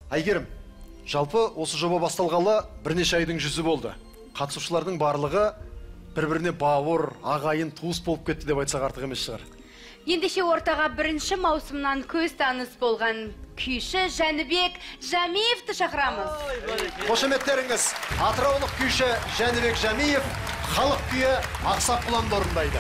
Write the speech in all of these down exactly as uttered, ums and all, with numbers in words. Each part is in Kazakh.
Айгерім, жалпы осы жоба басталғалы бірнеше айдың жүзі болды. Қатысушылардың барлығы бір-біріне бауыр, ағайын, туыс болып кетті деп айтсақ артық емес шығар. Ендеше ортаға бірінші маусымнан көз таныс болған күйші Жәнібек Жәмиевті шақырамыз. Қошеметтеріңіз, атыраулық күйші Жәнібек Жәмиев халық күйі Ақсақ Құланды орындайды.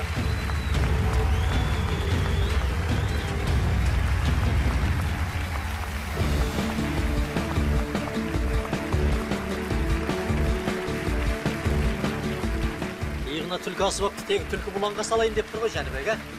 Иығына түлкі асып апты, тегі түлкі бұланға салайын деп тұр ғой Жәнібек, ә?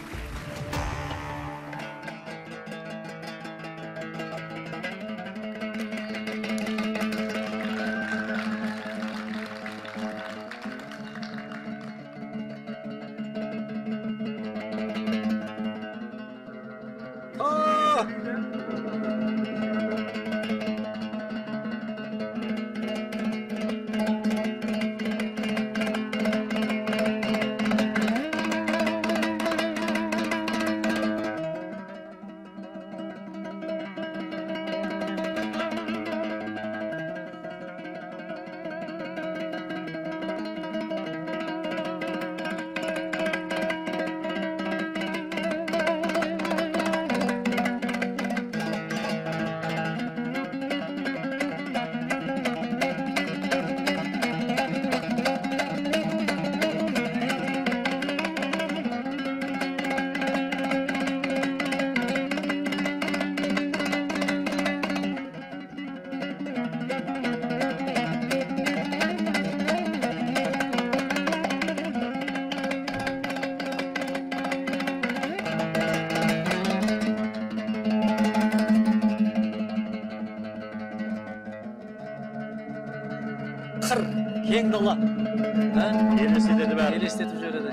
Қыр, кең дала. Елестетеді бәрі. Елестетіп жүреді.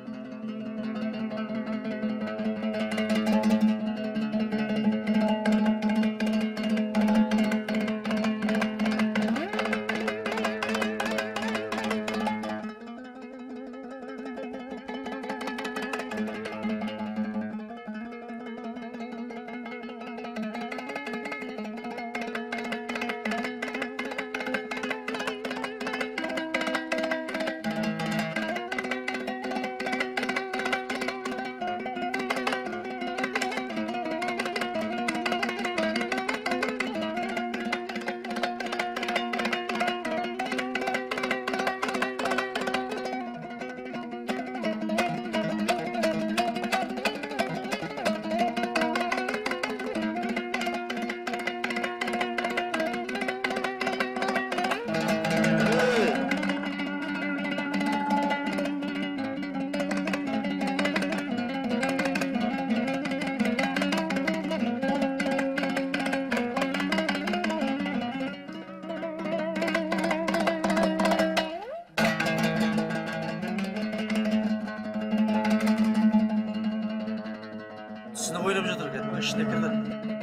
Түсініп ойлап жатыр екен, ішіне кірді.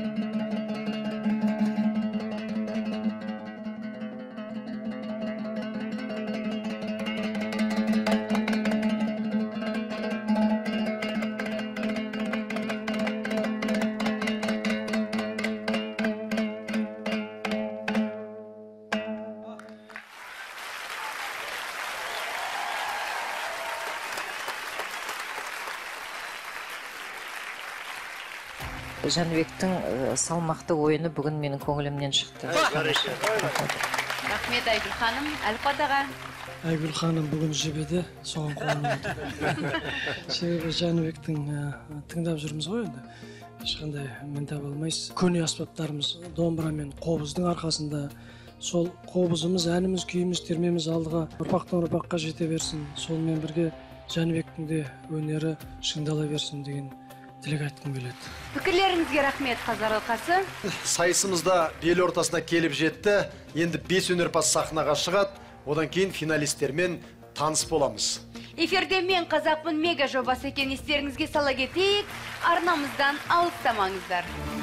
Жәнібектің салмақты ойыны бүгін менің көңілімнен шықты. Рахмет Айгүл ханым, Әлқадаға. Айгүл ханым бүгін жебеді, соған қуанып отыр. Себебі Жәнібектің тыңдап жүрміз ғой енді. Ешқандай мін таба алмайсыз. Көне аспаптарымыз домбыра мен қобыздың арқасында сол қобызымыз, әніміз, күйіміз, термеміз алдыға ұрпақтан ұрпаққа жете берсін. Сонымен бірге Жәнібектің де өнері шыңдала берсін деген тілек айтқым келеді. Пікірлеріңізге рахмет, қазақ алқасы. Сайысымызда бел ортасына келіп жетті. Енді бес өнерпаз сахнаға шығады. Одан кейін финалистермен таныс боламыз. Эфирде мен қазақпын мега жобасы екен, естеріңізге сала кетейік. Арнамыздан алыстамаңыздар.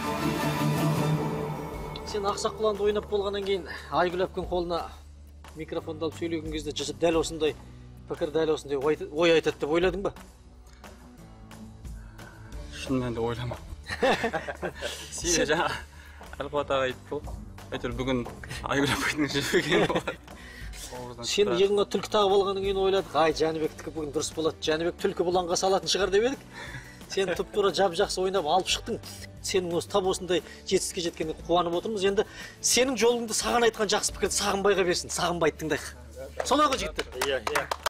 Сен Ақсақ Құланды ойнап болғаннан кейін Айгүл әпкенің қолына микрофонды алып сөйлеген кезде жүзіп дәл осындай пікір, дәл осындай ой айтады деп ойладың ба? Шынымен де ойламам. Сен жаңа Әлқуат аға айтты ғой. әйтеуір бүгін Айгүл апайдың жіберген болар. Сен иығыңа түлкі тағып алғаннан кейін ойладық, ай Жәнібектікі бүгін дұрыс болады, Жәнібек түлкі бұланға салатын шығар деп едік. Сен тұп-тура жап-жақсы ойнап алып шықтың. Сенің осы тап осындай жетістікке жеткеніне қуанып отырмыз. Енді сенің жолыңды саған айтқан жақсы пікірді Сағынбайға берсін. Сағынбайды тыңдайық. Солай ғой жігіттер? Иә, иә.